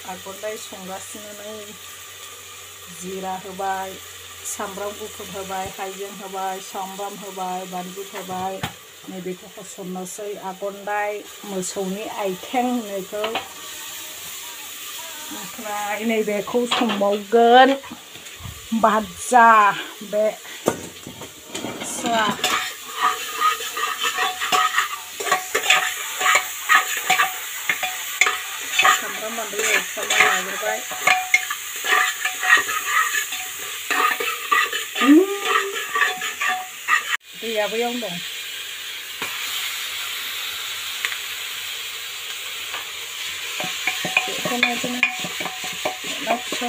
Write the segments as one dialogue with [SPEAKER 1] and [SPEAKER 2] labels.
[SPEAKER 1] आगरदाय संगासिनो जिरा होबाय सामब्राम गुफुर होबाय हाइजें होबाय सामब्राम होबाय बानलु होबाय नैबेखौ होसननोसै आगरदाय मोसौनि आइथें होननायखौ ओमफ्राय नैबेखौ संबावगोन भाजा बे सामब्राम बानलु एवफ्रामना लाग्रोबाय दैया बैयावनो दं बेखौनो बिदिनो ना फिसा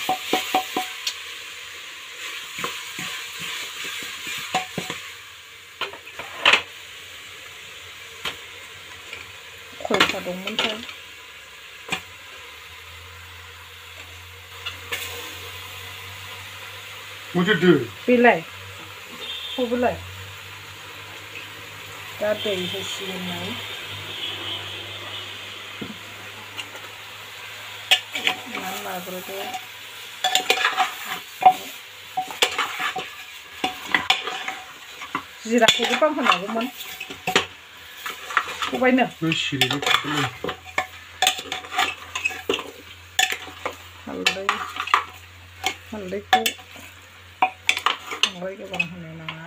[SPEAKER 1] खयथा दंमोनथाय बेलाय हबोलाय दा दै होसिगोन लाग्रोदो जिराखौ गोबां होनांगौमोन सबायनो हालदैखौ बांद्राय गोबां होनो नाङा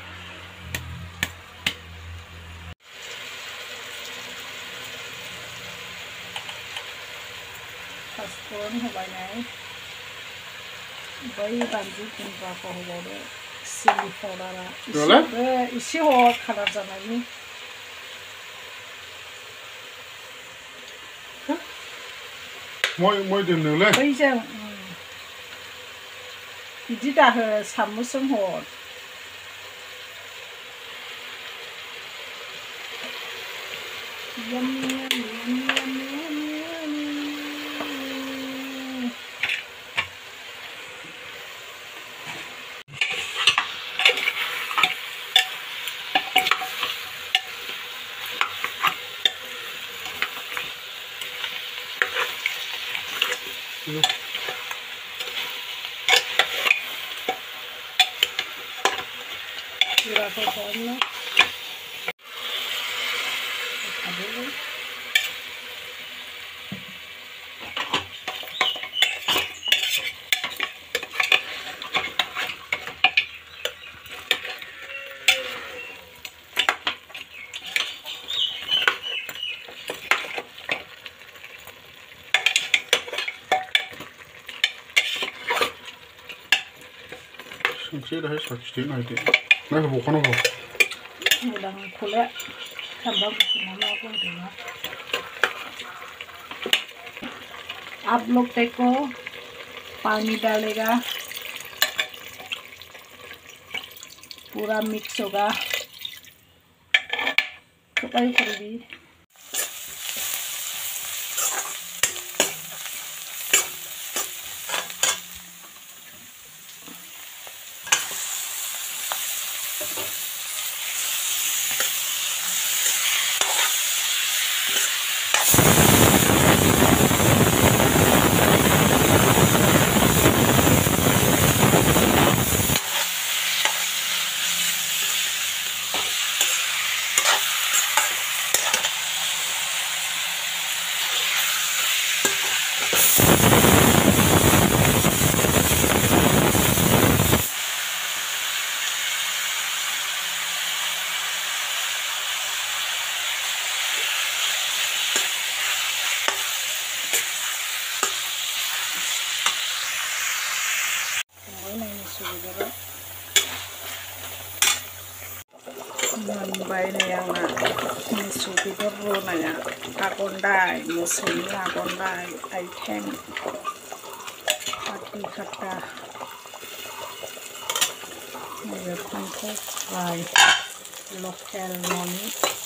[SPEAKER 1] पासफोरन होबाय बै बानलु गुन्द्राखौ होबावदो चिली पाउडारा एसे हर कालार जानायनि बैजों बिदि दाहो सामसजों हर जिराखौ हरनो
[SPEAKER 2] संख्रि दाहाय साखिदो नायदो ना होबावखानांगौ
[SPEAKER 1] मोजांखौलाय सामब्राम गुफुर मा बुंदोंना आप लोग देखो पानी डालेगा पूरा मिक्स होगा तो कई करेगी मोनबाय नै आंना मोसौ बेदर रुनाया आगरदाय मोसौनि आगरदाय आइथें खाथि खाथा नैबे फान्थाव फ्राय लकेल न'नि